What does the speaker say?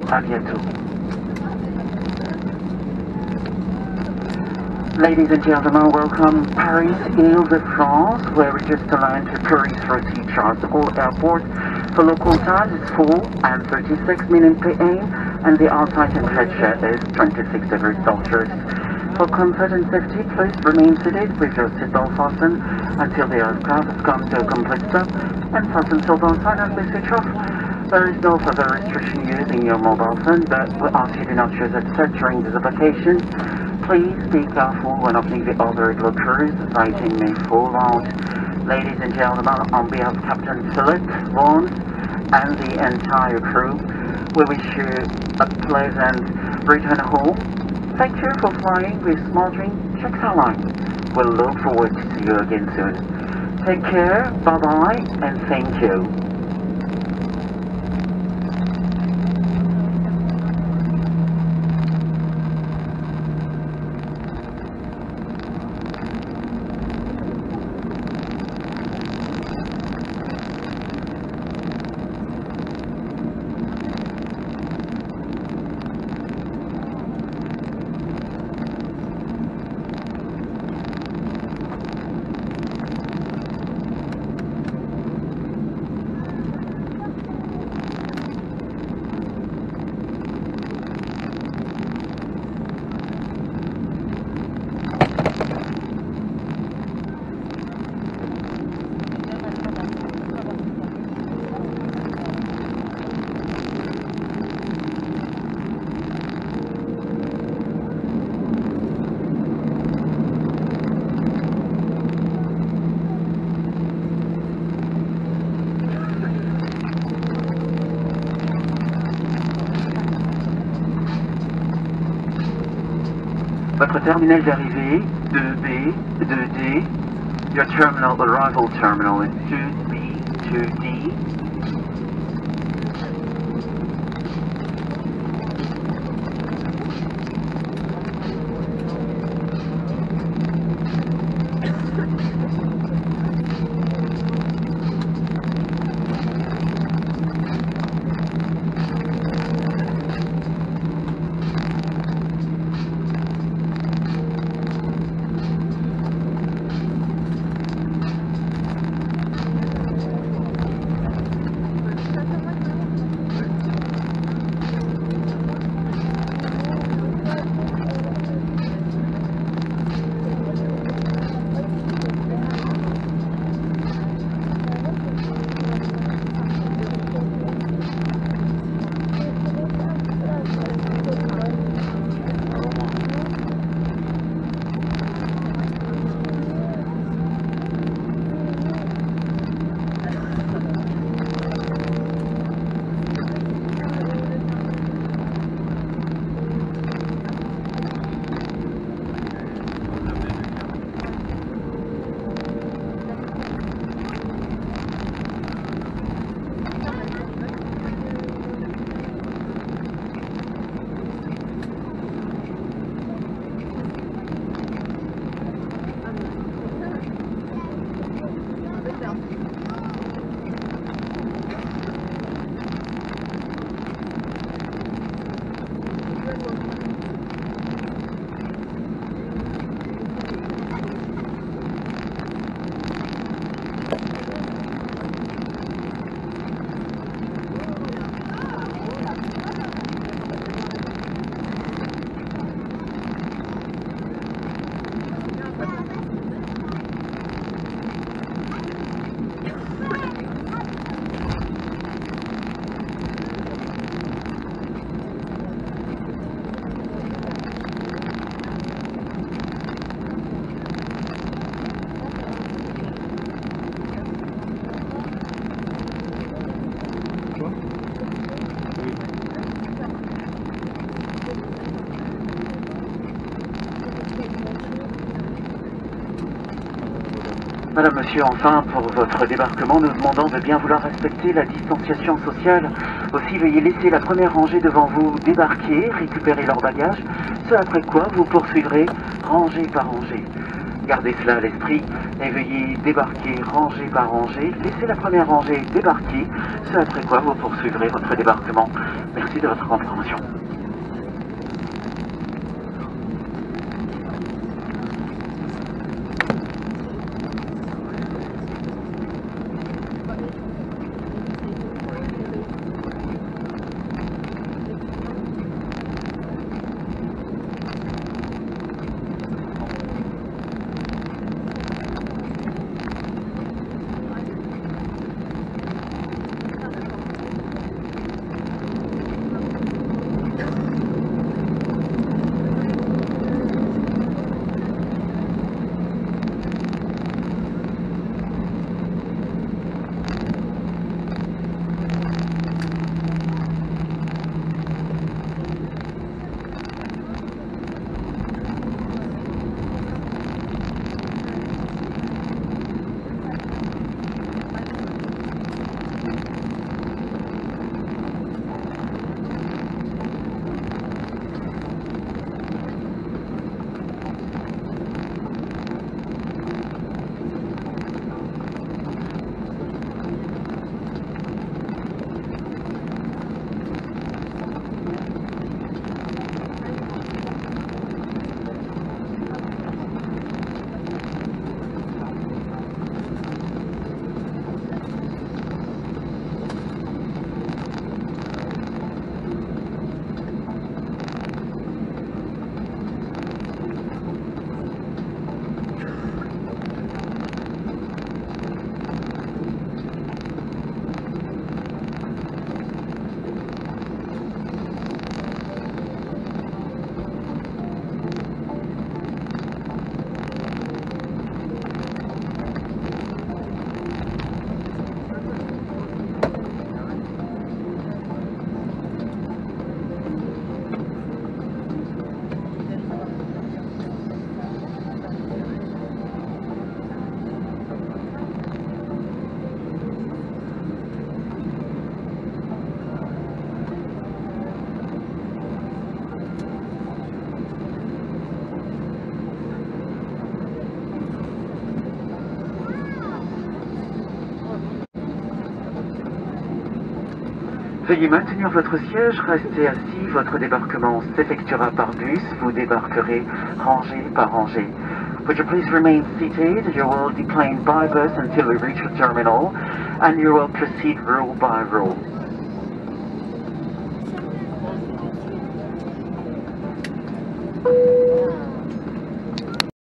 À bientôt. Ladies and gentlemen, welcome Paris Île-de-France, where we just aligned to Paris Roissy Charles de Gaulle Airport. For local time, it's 4:36 p.m. and the outside temperature is 26 degrees Celsius. For comfort and safety, please remain seated with your seatbelt fastened until the aircraft has come to a complete stop and fasten seatbelt sign has been switched off. There is no further restriction using your mobile phone, but we ask you to not use it during this application. Please be careful when opening the overhead lockers, as item may fall out. Ladies and gentlemen, on behalf of Captain Philip Vaughan and the entire crew, we wish you a pleasant return home. Thank you for flying with Smartwing Czech Airlines. We'll look forward to see you again soon. Take care, bye-bye, and thank you. Votre terminal d'arrivée, 2B, 2D. Your terminal arrival terminal is 2B, 2D. Madame, Monsieur, enfin, pour votre débarquement, nous demandons de bien vouloir respecter la distanciation sociale. Aussi, veuillez laisser la première rangée devant vous débarquer, récupérer leur bagage, ce après quoi vous poursuivrez rangée par rangée. Gardez cela à l'esprit et veuillez débarquer rangée par rangée. Laissez la première rangée débarquer, ce après quoi vous poursuivrez votre débarquement. Merci de votre compréhension. Veuillez maintenir votre siège, restez assis, votre débarquement s'effectuera par bus, vous débarquerez rangée par rangée. Would you please remain seated? You will deplane by bus until we reach the terminal, and you will proceed rule by rule.